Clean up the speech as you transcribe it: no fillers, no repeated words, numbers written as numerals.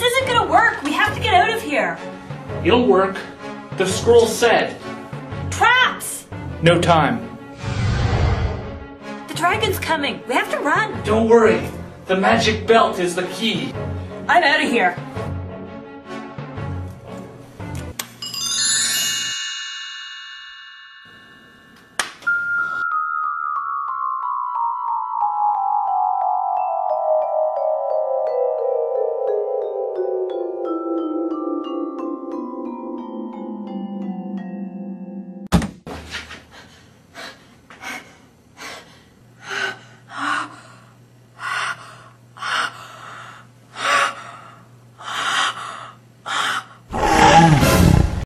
This isn't gonna work. We have to get out of here. It'll work. The scroll said. Traps! No time. The dragon's coming. We have to run. Don't worry. The magic belt is the key. I'm out of here.